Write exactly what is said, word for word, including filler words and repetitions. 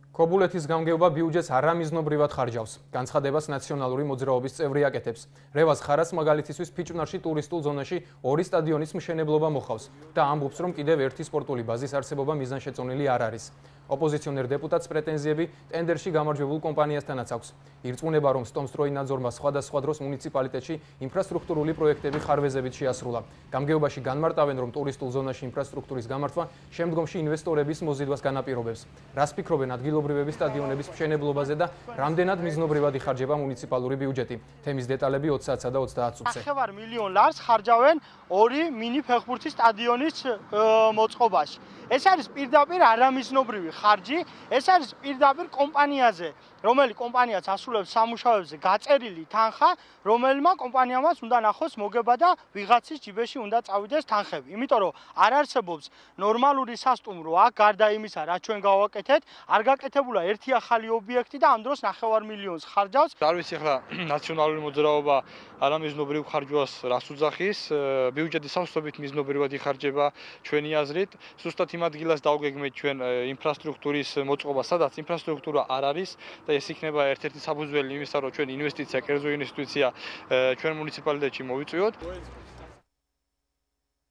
ქობულეთის გამგეობა ბიუჯეტს არამიზნობრივად ხარჯავს. განცხადებას ნაციონალური მოძრაობის წევრი აკეთებს. რევაზ ხარას მაგალითისთვის ფიჭვნარში ტურისტულ ზონაში ორი სტადიონის მშენებლობა მოხავს და ამბობს, რომ კიდევ ერთი სპორტული ბაზის არსებობა მიზანშეწონილი არ არის. ოპოზიციონერ დეპუტატს პრეტენზიები ტენდერში გამარჯვებულ კომპანიასთანაც აქვს. ირწმუნება, რომ სტომსტროინაძორმა სხვადასხვა დროს მუნიციპალიტეტში ინფრასტრუქტურული პროექტები ხარვეზებით შეასრულა. გამგეობაში განმარტავენ, რომ ტურისტულ ზონაში ინფრასტრუქტურის გამართვა შემდგომში ინვესტორების მოზიდვას განაპირობებს. რას ფიქრობენ ადგილობრივების სტადიონების მშენებლობაზე და რამდენად მიზნობრივად იხარჯება მუნიციპალური ბიუჯეტი? თემის დეტალები ოცი საათსა და ოცდაათ წუთზე. ნახევარ მილიონ ლარს ხარჯავენ ორი მინი ფეხბურთის სტადიონის მოწყობაში. ეს არის პირდაპირ არამიზნობრივი ხარჯი, ეს არის პირდაპირ კომპანიაზე, რომელი კომპანიაც ასრულებს სამუშაოებზე გაწერილი თანხა, რომელმა კომპანიამაც უნდა ნახოს მოგება და ვიღაცის ჯიბეში უნდა წავიდეს თანხები. იმიტომ რომ არ არსებობს ნორმალური სასტუმრო აქ გარდა იმისა, რაც ჩვენ გავაკეთეთ, არ გაკეთებულა ერთი ახალი ობიექტი და ამ დროს ნახევარ მილიონს ხარჯავს. არ ვიცი ახლა ნაციონალური მოძრაობა არამიზნობრივ ხარჯვას რას უძახის, ბიუჯეტი სავსებით მიზნობრივად იხარჯება ჩვენი აზრით. ზუსტად იმ ადგილას დავგეგმეთ ჩვენ ინფრასტრუქტურის მოწყობა, სადაც ინფრასტრუქტურა არ არის და ეს იქნება ერთ-ერთი საფუძველი იმისა, რომ ჩვენ ინვესტიცია, კერძო ინვესტიცია ჩვენ მუნიციპალიტეტში მოვიწვიოთ.